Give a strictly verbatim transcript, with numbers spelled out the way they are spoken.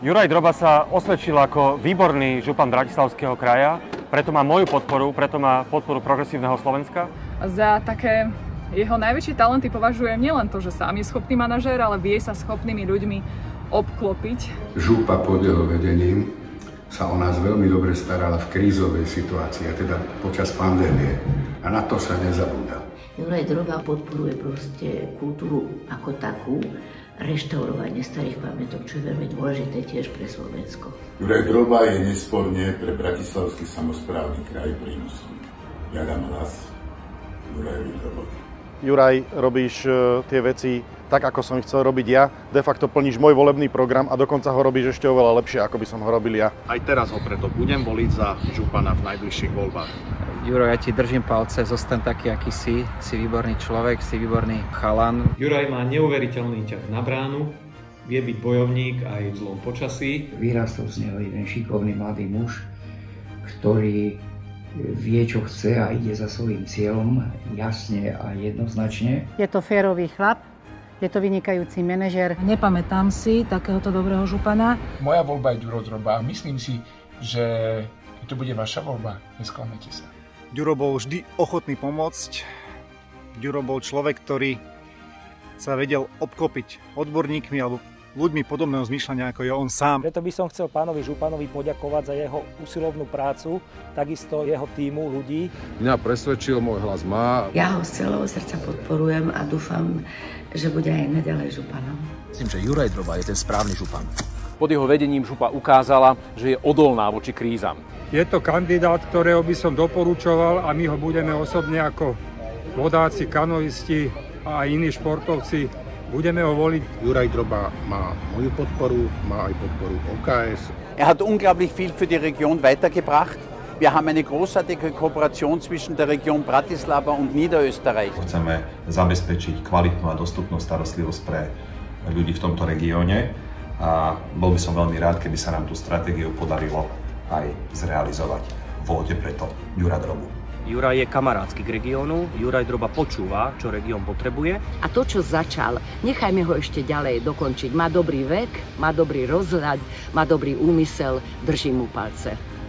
Juraj Droba sa osvedčil ako výborný župan Bratislavského kraja, preto má moju podporu, preto má podporu Progresívneho Slovenska. Za také jeho najväčšie talenty považujem nielen to, že sám je schopný manažér, ale vie sa schopnými ľuďmi obklopiť. Župa pod jeho vedením sa o nás veľmi dobre starala v krízovej situácii, a teda počas pandémie. A na to sa nezabúda. Juraj Droba podporuje proste kultúru ako takú, reštaurovanie starých pamätok, čo je veľmi dôležité tiež pre Slovensko. Juraj Droba je nesporne pre Bratislavský samosprávny kraj prínosom. Ja dám hlas Jurajovi Drobovi. Juraj, robíš tie veci tak, ako som ich chcel robiť ja. De facto plníš môj volebný program a dokonca ho robíš ešte oveľa lepšie, ako by som ho robil ja. Aj teraz ho preto budem voliť za župana v najbližších voľbách. Juro, ja ti držím palce, zostaň taký, aký si. Si výborný človek, si výborný chalan. Juraj má neuveriteľný ťah na bránu, vie byť bojovník aj v zlom počasí. Vyrastol z neho jeden šikovný mladý muž, ktorý vie, čo chce a ide za svojím cieľom jasne a jednoznačne. Je to férový chlap, je to vynikajúci manažer. Nepamätám si takéhoto dobrého župana. Moja voľba je Ďuro Droba a myslím si, že to bude vaša voľba, nesklamete sa. Ďuro bol vždy ochotný pomôcť. Ďuro bol človek, ktorý sa vedel obklopiť odborníkmi alebo ľuďmi podobného zmýšľania, ako je on sám. Preto by som chcel pánovi županovi poďakovať za jeho usilovnú prácu, takisto jeho tímu ľudí. Mňa presvedčil, môj hlas má. Ja ho z celého srdca podporujem a dúfam, že bude aj naďalej županom. Myslím, že Juraj Droba je ten správny župan. Pod jeho vedením župa ukázala, že je odolná voči krízam. Je to kandidát, ktorého by som doporučoval a my ho budeme osobne ako vodáci, kanoisti a aj iní športovci, budeme ho voliť. Juraj Droba má moju podporu, má aj podporu O K S. Er hat unglaublich viel für die Region weitergebracht. Wir haben eine großartige Kooperation zwischen der Region Bratislava und Niederösterreich. Chceme zabezpečiť kvalitnú a dostupnú starostlivosť pre ľudí v tomto regióne a bol by som veľmi rád, keby sa nám tú stratégiu podarilo aj zrealizovať. Voľte preto Jura Drobu. Juraj je kamarátsky k regiónu, Juraj Droba počúva, čo región potrebuje. A to, čo začal, nechajme ho ešte ďalej dokončiť. Má dobrý vek, má dobrý rozhľad, má dobrý úmysel, držím mu palce.